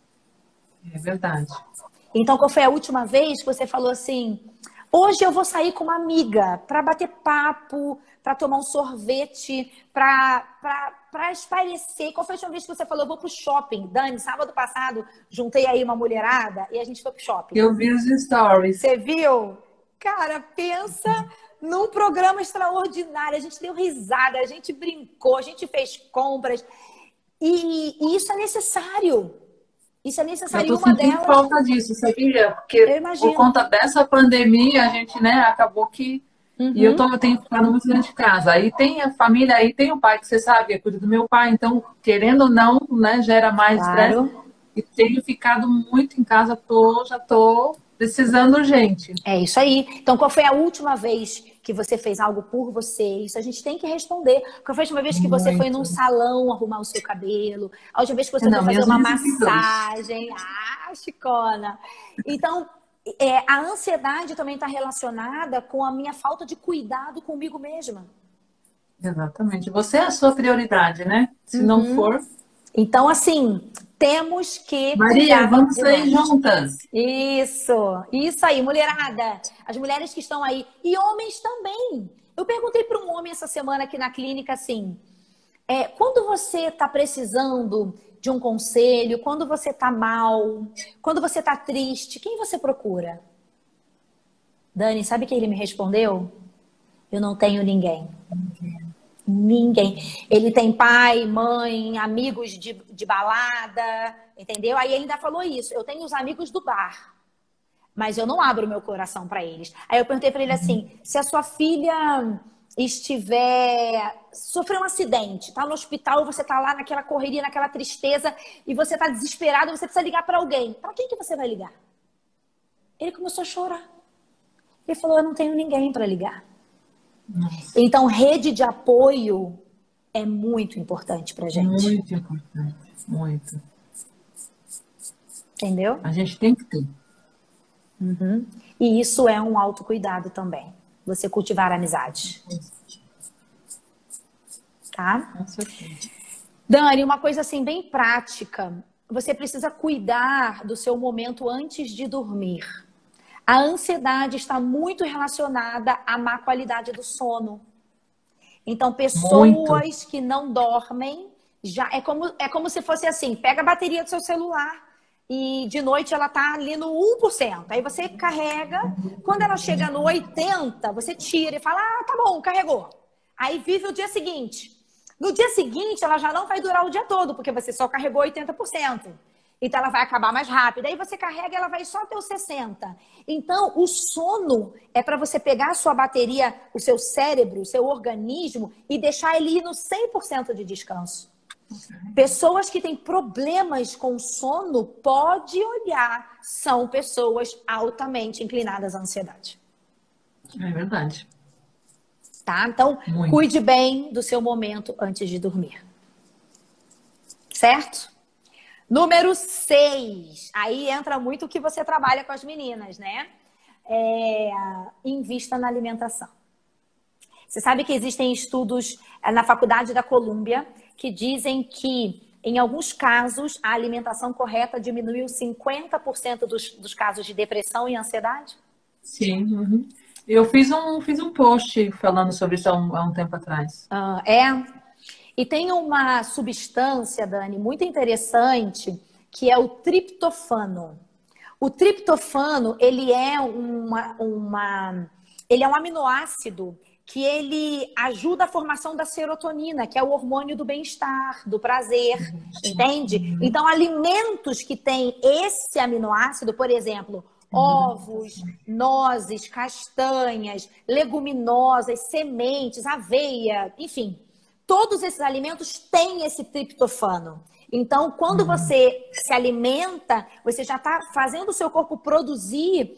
É verdade. Então, qual foi a última vez que você falou assim: hoje eu vou sair com uma amiga para bater papo, para tomar um sorvete, para espairecer? Qual foi a última vez que você falou: eu vou pro shopping? Dani, sábado passado, juntei aí uma mulherada e a gente foi pro shopping. Eu vi os stories. Você viu? Cara, pensa num programa extraordinário. A gente deu risada, a gente brincou, a gente fez compras. E isso é necessário. Isso é necessário. Eu tô sentindo falta disso, sabia? Porque por conta dessa pandemia, a gente, né, acabou que... E eu tenho ficado muito dentro de casa. Aí tem a família, aí tem o pai, que você sabe, cuida do meu pai. Então, querendo ou não, né, gera mais estresse. E tenho ficado muito em casa, já tô precisando urgente. É isso aí. Então, qual foi a última vez que você fez algo por você? Isso a gente tem que responder. Qual foi a última vez que você foi num salão arrumar o seu cabelo? A última vez que você foi fazer uma massagem? Chicona! Então, a ansiedade também está relacionada com a minha falta de cuidado comigo mesma. Exatamente. Você é a sua prioridade, né? Se não for... Então, assim, temos que... Maria, vamos sair juntas. Isso aí, mulherada. As mulheres que estão aí. E homens também. Eu perguntei para um homem essa semana aqui na clínica, assim, quando você está precisando de um conselho, quando você está mal, quando você está triste, quem você procura? Dani, sabe o que ele me respondeu? Eu não tenho ninguém. Ninguém. Ele tem pai, mãe, amigos de balada, entendeu? Aí ele ainda falou isso. Eu tenho os amigos do bar, mas eu não abro meu coração para eles. Aí eu perguntei para ele assim, se a sua filha sofreu um acidente, tá no hospital, você tá lá naquela correria, naquela tristeza, e você tá desesperado, você precisa ligar para alguém. Para quem que você vai ligar? Ele começou a chorar. Ele falou, eu não tenho ninguém para ligar. Nossa. Então, rede de apoio é muito importante pra gente. Muito importante, muito. Entendeu? A gente tem que ter. Uhum. E isso é um autocuidado também. Você cultivar a amizade. Tá? Com certeza. Dani, uma coisa assim bem prática. Você precisa cuidar do seu momento antes de dormir. A ansiedade está muito relacionada à má qualidade do sono. Então, pessoas que não dormem, é como se fosse assim, pega a bateria do seu celular e de noite ela tá ali no 1%. Aí você carrega, quando ela chega no 80%, você tira e fala, tá bom, carregou. Aí vive o dia seguinte. No dia seguinte, ela já não vai durar o dia todo, porque você só carregou 80%. Então, ela vai acabar mais rápido. Aí você carrega, ela vai só até os 60%. Então, o sono é para você pegar a sua bateria, o seu cérebro, o seu organismo e deixar ele ir no 100% de descanso. Pessoas que têm problemas com sono, pode olhar, são pessoas altamente inclinadas à ansiedade. É verdade. Tá? Então, cuide bem do seu momento antes de dormir. Certo? Número 6. Aí entra muito o que você trabalha com as meninas, né? Invista na alimentação. Você sabe que existem estudos na Faculdade da Colômbia que dizem que, em alguns casos, a alimentação correta diminuiu 50% dos casos de depressão e ansiedade? Sim. Uhum. Eu fiz um post falando sobre isso há um tempo atrás. E tem uma substância, Dani, muito interessante, que é o triptofano. O triptofano, ele é ele é um aminoácido que ele ajuda a formação da serotonina, que é o hormônio do bem-estar, do prazer, entende? Então, alimentos que têm esse aminoácido, por exemplo, ovos, nozes, castanhas, leguminosas, sementes, aveia, enfim, todos esses alimentos têm esse triptofano. Então, quando você se alimenta, você já está fazendo o seu corpo produzir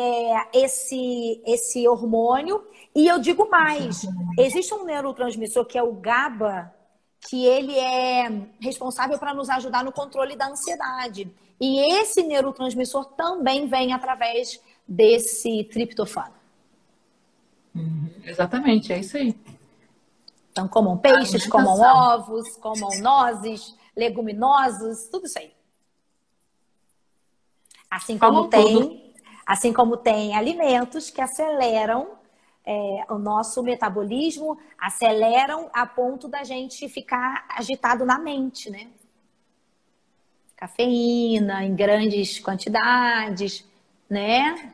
esse hormônio. E eu digo mais, existe um neurotransmissor que é o GABA, que ele é responsável para nos ajudar no controle da ansiedade. E esse neurotransmissor também vem através desse triptofano. Exatamente, é isso aí. Então, comam peixes, comam ovos, comam nozes, leguminosos, tudo isso aí. Assim como tem alimentos que aceleram o nosso metabolismo, aceleram a ponto da gente ficar agitado na mente, né? Cafeína em grandes quantidades, né?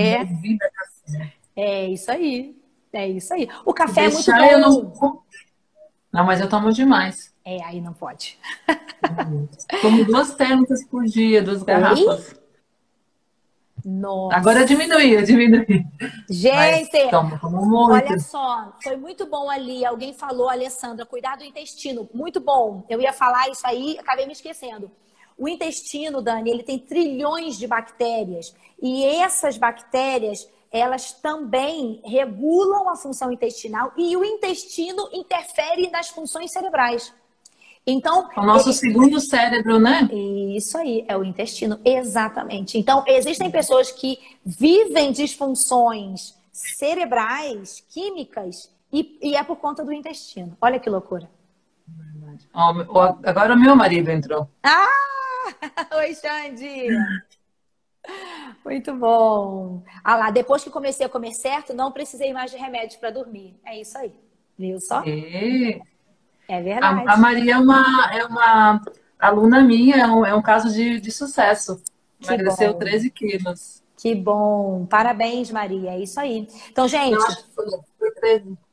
É isso aí. É isso aí. O café é muito bom. Não, mas eu tomo demais. Aí não pode. Tomo 2 térmicas por dia, 2 garrafas. Nossa. Agora eu diminuí. Gente, tomo muito. Olha só, foi muito bom ali. Alguém falou, Alessandra, cuidar do intestino. Muito bom. Eu ia falar isso aí, acabei me esquecendo. O intestino, Dani, ele tem trilhões de bactérias. E essas bactérias, elas também regulam a função intestinal e o intestino interfere nas funções cerebrais. Então, o nosso segundo cérebro, né? Isso aí, é o intestino, exatamente. Então, existem pessoas que vivem disfunções cerebrais, químicas, e é por conta do intestino. Olha que loucura. Agora o meu marido entrou. Oi, Xande! Muito bom. Lá, depois que comecei a comer certo, não precisei mais de remédios para dormir. É isso aí. Viu só? É verdade. A Maria é uma aluna minha, é um caso de sucesso. Emagreceu 13 quilos. Que bom. Parabéns, Maria. É isso aí. Então, gente... Eu acho que foi 13.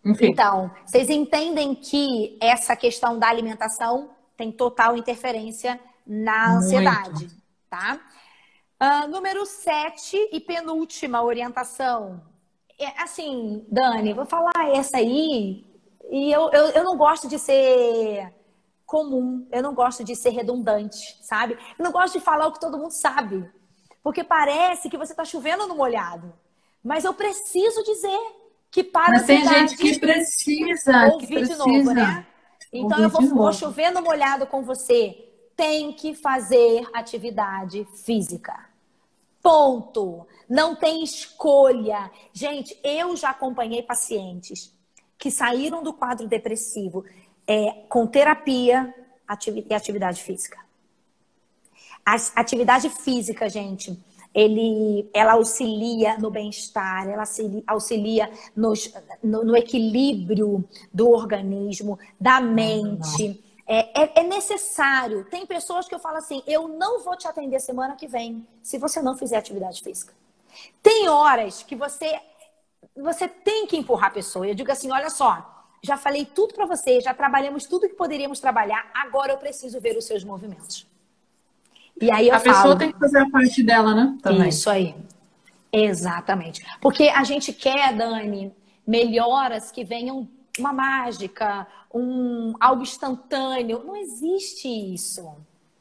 Enfim. Então, vocês entendem que essa questão da alimentação tem total interferência na ansiedade, Muito. tá? Número 7 e penúltima orientação. Assim, Dani, vou falar essa aí, e eu não gosto de ser comum, eu não gosto de ser redundante, sabe? Eu não gosto de falar o que todo mundo sabe, porque parece que você está chovendo no molhado. Mas eu preciso dizer que para Mas a tem ansiedade, gente que precisa, ouvir de novo, né? Então eu vou chover no molhado com você. Tem que fazer atividade física. Ponto. Não tem escolha. Gente, eu já acompanhei pacientes que saíram do quadro depressivo com terapia e atividade física. A atividade física, gente, ela auxilia no bem-estar, ela auxilia no equilíbrio do organismo, da mente. É necessário. Tem pessoas que eu falo assim, eu não vou te atender semana que vem se você não fizer atividade física. Tem horas que você tem que empurrar a pessoa. Eu digo assim, olha só, já falei tudo para você, já trabalhamos tudo que poderíamos trabalhar, agora eu preciso ver os seus movimentos. E aí a pessoa tem que fazer a parte dela, né? Também. Isso aí. Exatamente. Porque a gente quer, Dani, melhoras que venham uma mágica, algo instantâneo. Não existe isso.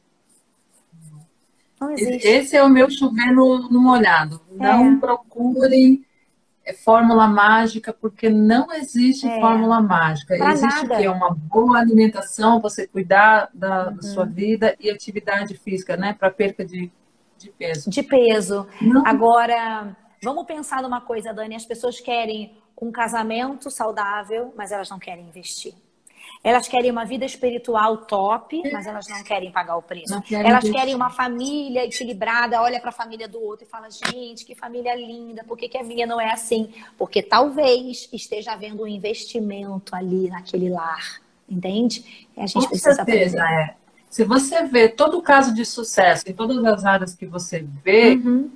Não existe. Esse é o meu chover no molhado. Não procure fórmula mágica, porque não existe fórmula mágica. Existe o que é uma boa alimentação, você cuidar da sua vida e atividade física, né? Para perca de peso. De peso. Não. Agora, vamos pensar numa coisa, Dani. As pessoas querem um casamento saudável, mas elas não querem investir. Elas querem uma vida espiritual top, mas elas não querem pagar o preço. Elas querem uma família equilibrada, olha para a família do outro e fala, gente, que família linda, por que a minha não é assim? Porque talvez esteja havendo um investimento ali naquele lar, entende? E a gente precisa certeza, aprender. Se você vê todo o caso de sucesso em todas as áreas que você vê,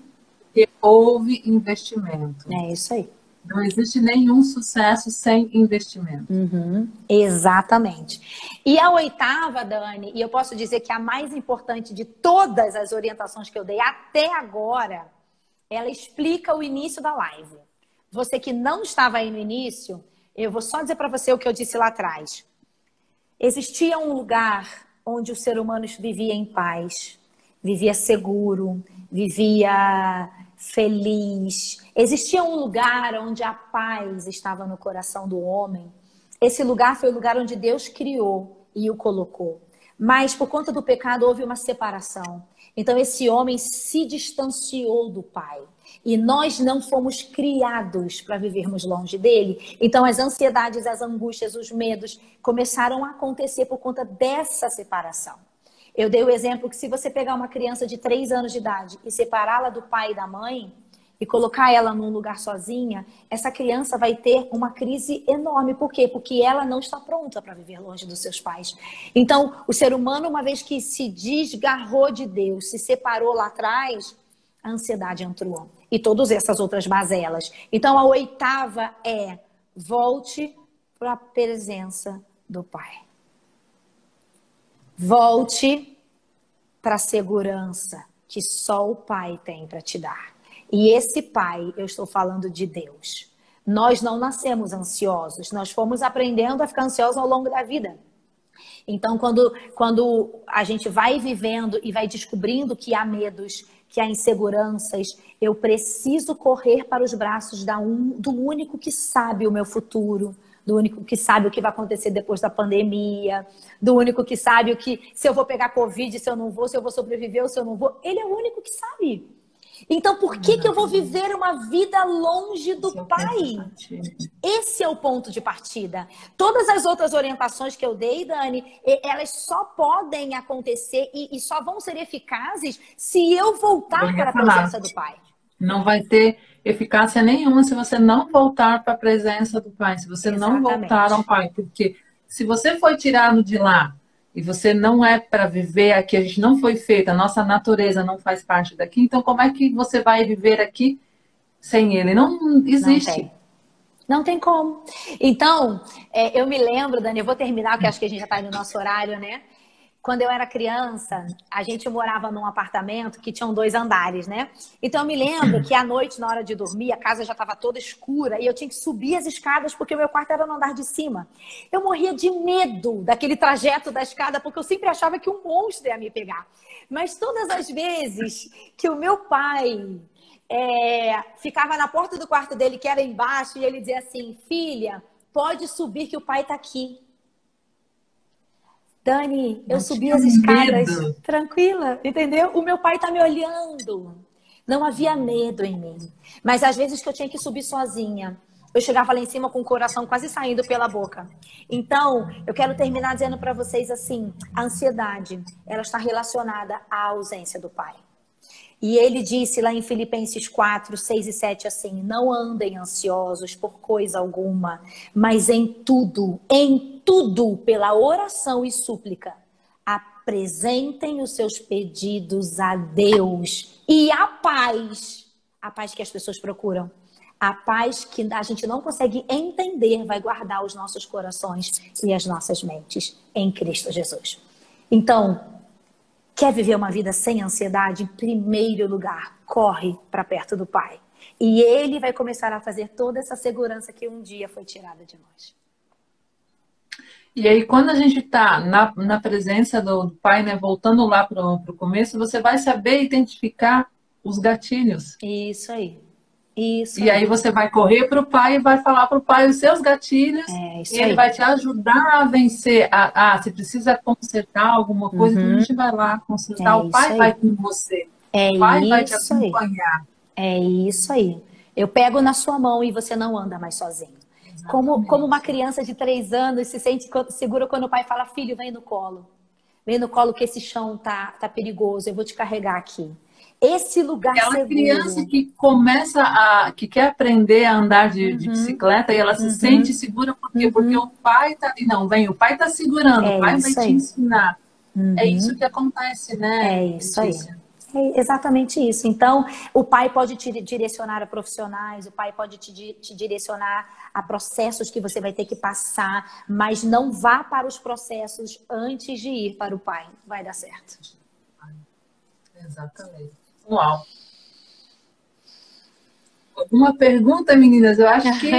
houve investimento. É isso aí. Não existe nenhum sucesso sem investimento. Exatamente. E a 8ª, Dani, e eu posso dizer que a mais importante de todas as orientações que eu dei até agora, ela explica o início da live. Você que não estava aí no início, eu vou só dizer para você o que eu disse lá atrás. Existia um lugar onde o ser humano vivia em paz, vivia seguro, vivia feliz. Existia um lugar onde a paz estava no coração do homem. Esse lugar foi o lugar onde Deus criou e o colocou. Mas por conta do pecado houve uma separação. Então esse homem se distanciou do Pai. E nós não fomos criados para vivermos longe dele. Então as ansiedades, as angústias, os medos começaram a acontecer por conta dessa separação. Eu dei o exemplo que se você pegar uma criança de 3 anos de idade e separá-la do pai e da mãe e colocar ela num lugar sozinha, essa criança vai ter uma crise enorme. Por quê? Porque ela não está pronta para viver longe dos seus pais. Então, o ser humano, uma vez que se desgarrou de Deus, se separou lá atrás, a ansiedade entrou. E todas essas outras mazelas. Então, a 8ª é: volte para a presença do Pai. Volte para a segurança que só o Pai tem para te dar. E esse Pai, eu estou falando de Deus. Nós não nascemos ansiosos, nós fomos aprendendo a ficar ansiosos ao longo da vida. Então, quando a gente vai vivendo e vai descobrindo que há medos, que há inseguranças, eu preciso correr para os braços do único que sabe o meu futuro, do único que sabe o que vai acontecer depois da pandemia, do único que sabe se eu vou pegar Covid, se eu não vou, se eu vou sobreviver ou se eu não vou. Ele é o único que sabe. Então, por que eu vou viver uma vida longe do Pai? Esse é o ponto de partida. Todas as outras orientações que eu dei, Dani, elas só podem acontecer e só vão ser eficazes se eu voltar para a presença do Pai. Não vai ter eficácia nenhuma se você não voltar para a presença do Pai, se você não voltar ao Pai. Porque se você foi tirado de lá e você não é para viver aqui, a gente não foi feita, a nossa natureza não faz parte daqui, então como é que você vai viver aqui sem Ele? Não existe. Não tem como. Então, eu me lembro, Dani, eu vou terminar, porque acho que a gente já está no nosso horário, né? Quando eu era criança, a gente morava num apartamento que tinham 2 andares, né? Então eu me lembro que à noite, na hora de dormir, a casa já estava toda escura e eu tinha que subir as escadas porque o meu quarto era no andar de cima. Eu morria de medo daquele trajeto da escada porque eu sempre achava que um monstro ia me pegar. Mas todas as vezes que o meu pai ficava na porta do quarto dele, que era embaixo, e ele dizia assim: filha, pode subir que o pai está aqui. Dani, eu subi as escadas tranquila, entendeu? O meu pai tá me olhando. Não havia medo em mim. Mas às vezes que eu tinha que subir sozinha, eu chegava lá em cima com o coração quase saindo pela boca. Então, eu quero terminar dizendo para vocês assim, a ansiedade, ela está relacionada à ausência do pai. E ele disse lá em Filipenses 4, 6 e 7 assim: não andem ansiosos por coisa alguma, mas em tudo, pela oração e súplica, apresentem os seus pedidos a Deus. E a paz que as pessoas procuram, a paz que a gente não consegue entender, vai guardar os nossos corações e as nossas mentes em Cristo Jesus. Então, quer viver uma vida sem ansiedade? Em primeiro lugar, corre para perto do Pai. E Ele vai começar a fazer toda essa segurança que um dia foi tirada de nós. E aí, quando a gente está na presença do Pai, né, voltando lá para o começo, você vai saber identificar os gatilhos. Isso aí. E aí você vai correr para o Pai e vai falar para o Pai os seus gatilhos. E ele vai te ajudar a vencer. Se precisa consertar alguma coisa, então a gente vai lá consertar. O Pai vai com você. O Pai vai te acompanhar. É isso aí. Eu pego na sua mão e você não anda mais sozinho. Como uma criança de 3 anos se sente segura quando o pai fala: filho, vem no colo. Vem no colo que esse chão tá perigoso, eu vou te carregar aqui. Esse lugar aquela seguro. Criança que que quer aprender a andar de bicicleta e ela se sente segura, por quê? Porque o pai tá ali, não, vem, o pai tá segurando, o pai vai te ensinar. É isso que acontece, né? É isso aí. É exatamente isso. Então, o pai pode te direcionar a profissionais, o pai pode te direcionar a processos que você vai ter que passar, mas não vá para os processos antes de ir para o pai. Vai dar certo. Exatamente. Uau! Alguma pergunta, meninas? Eu acho que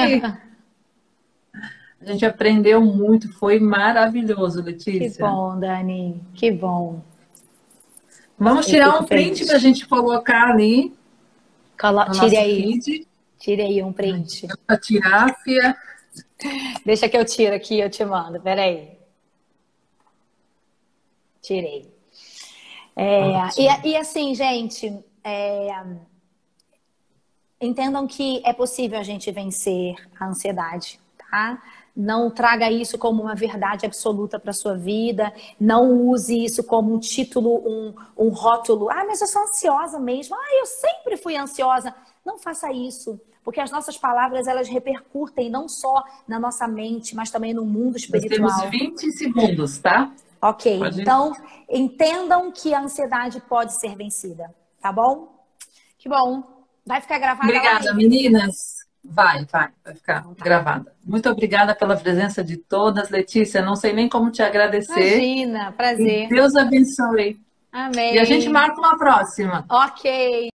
a gente aprendeu muito. Foi maravilhoso, Letícia. Que bom, Dani. Que bom. Vamos tirar um print para a gente colocar ali. Tire aí. Feed. Tire aí um print. Para tirar, Fia. Deixa que eu tiro aqui, eu te mando. Peraí. Tirei. E assim, gente, entendam que é possível a gente vencer a ansiedade, tá? Não traga isso como uma verdade absoluta para sua vida. Não use isso como um título, um rótulo. Mas eu sou ansiosa mesmo. Eu sempre fui ansiosa. Não faça isso, porque as nossas palavras, elas repercutem não só na nossa mente, mas também no mundo espiritual. Nós temos 20 segundos, tá? Ok, então entendam que a ansiedade pode ser vencida, tá bom? Que bom. Vai ficar gravada. Obrigada, meninas. Vai ficar gravada. Muito obrigada pela presença de todas. Letícia, não sei nem como te agradecer. Imagina, prazer. Que Deus abençoe. Amém. E a gente marca uma próxima. Ok.